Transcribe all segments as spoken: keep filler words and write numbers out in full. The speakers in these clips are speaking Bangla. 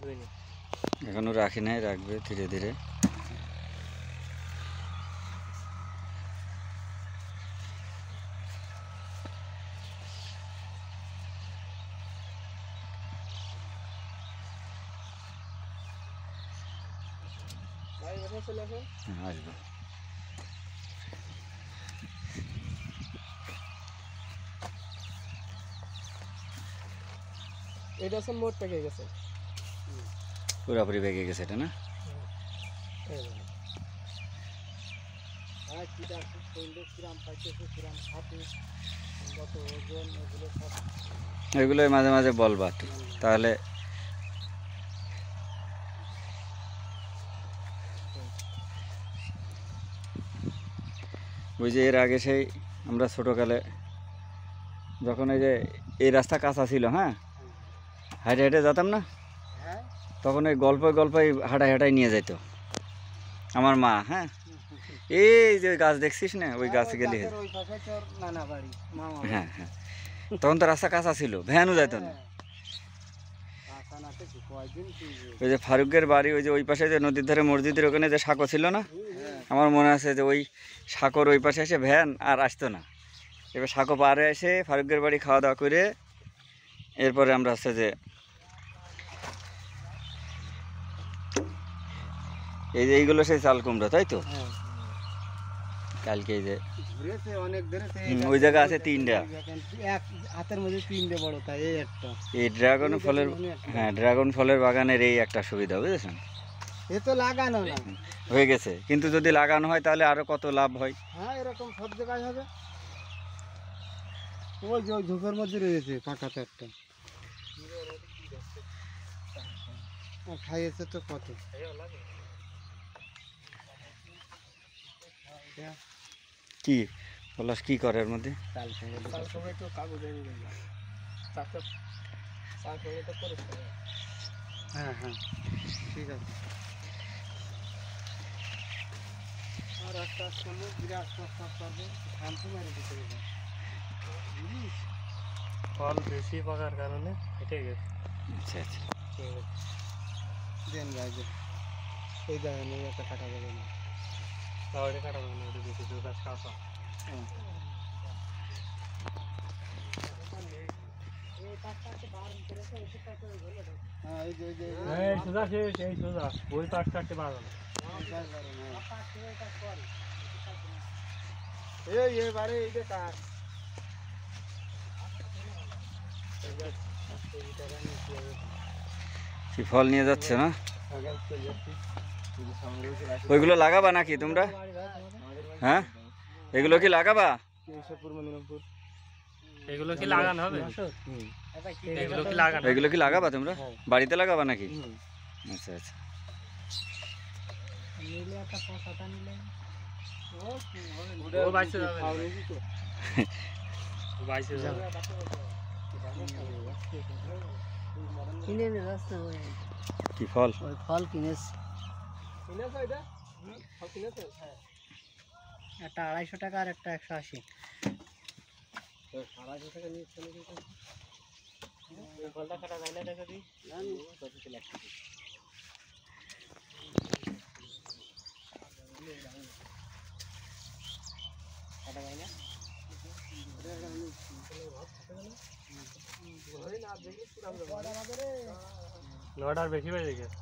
এখনো রাখি নাই, রাখবে ধীরে ধীরে। আসবো। এটা সব মোট পেকে গেছে, পুরোপুরি পেকে গেছে এটা না? এগুলো মাঝে মাঝে বলবা তাহলে। ওই যে এর আগে সেই আমরা ছোটোকালে যখন এই যে এই রাস্তা কাঁচা ছিল, হ্যাঁ, হাঁটে হেঁটে যেতাম না, তখন ওই গল্পে গল্পে হাঁটাই হাঁটাই নিয়ে যেত আমার মা। হ্যাঁ, এই যে ওই গাছ দেখছিস না, ওই গাছে গেলে হ্যাঁ হ্যাঁ, তখন তো রাস্তা কাঁচা ছিল, ভ্যানও যেত না। ওই যে ফারুকের বাড়ি ওই যে ওই পাশে যে নদীর ধারে মসজিদের ওখানে যে সাঁকো ছিল না, আমার মনে আছে যে ওই সাঁকোর ওই পাশে এসে ভ্যান আর আসতো না। এবার সাঁকো পাড়ে এসে ফারুকের বাড়ি খাওয়া দাওয়া করে এরপরে আমরা হচ্ছে যে এই যে এইগুলো সেই চাল কুমড়া, তাই তো? কালকে এই যে ওই জায়গা আছে তিনটা, হাতের মধ্যে তিনটে বড়, তাই এই একটা। এই ড্রাগন ফলের, হ্যাঁ, ড্রাগন ফলের বাগানের এই একটা সুবিধা, বুঝেছেন? এ তো লাগানো না হয়ে গেছে, কিন্তু যদি লাগানো হয় তাহলে আরো কত লাভ হয়। হ্যাঁ, এরকম সব জায়গায় হবে। ওই যে ওই ঝোপের মধ্যে রয়েছে পাকাতে একটা, খাইয়েছে তো কত। কি পলাশ কি করে এর মধ্যে? হ্যাঁ হ্যাঁ, ঠিক আছে। আর আস্তে আস্তে বিরাট আস্তে আস্তে শান্তি মারি দিতে হবে। ফল বেশি পাকার কারণে এটাই গেছে। আচ্ছা আচ্ছা, দেন ভাই, এই দেখেন এই একটা কাটা যাবে না, তাহলে কাটা যাবে না, ওটা বেশি দু গাছ কাঁচা। সোজা শেষ, এই সোজা ওই পাশ কাটতে পারবো না। এই এবারে এই যে কাঠ ফল নিয়ে যাচ্ছে না? ওইগুলো লাগাবা নাকি তোমরা? হ্যাঁ, এগুলো কি লাগাবা? এগুলো কি লাগানো হবে? এগুলো কি লাগানো, এগুলো কি লাগাবা তোমরা? বাড়িতে লাগাবা নাকি? আচ্ছা আচ্ছা। কি ফল? ফল কিনেছি, একটা আড়াইশো টাকা আর একটা একশো আশি। আড়াইশো টাকা নিয়ে চলে যেতে ফলটা কাটা যায় না, দেখা দিই কাটা যায় না। নটার বেশি বাজে গেছে।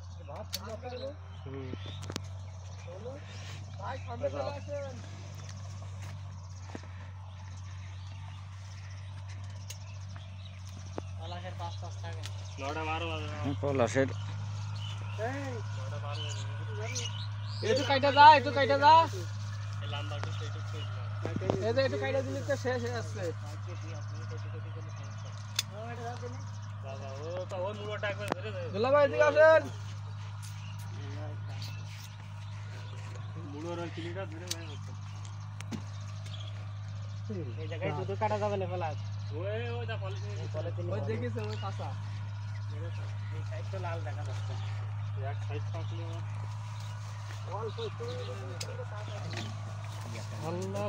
পলাশের একটু কাইটা যা, একটু কাইটা যা, একটু কাইটা দিলে তো শেষ হয়ে আসছে। দুলাভাই এদিকে আসেন। এই জায়গায় দুটো কাটা যাবে না, ফেলা ওই ওই দা পলিথিন ওই দেখিস ওই কাঁচা, এই সাইড তো লাল দেখা যাচ্ছে, এক সাইড পাকলে অল্প একটু আল্লাহর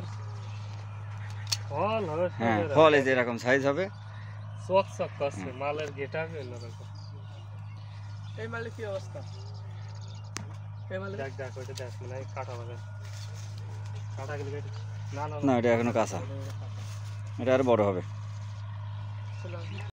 ফল হবে। হ্যাঁ, ফল এই যে এরকম সাইজ হবে, চক চক করছে, মালের গেটআপ এরকম। এই মালের কি অবস্থা? এই মালের দেখ দেখ ওইটা দেখ মানে কাটা হবে কাটা গেলে না না না এটা এখনো কাঁচা, এটা আর বড় হবে।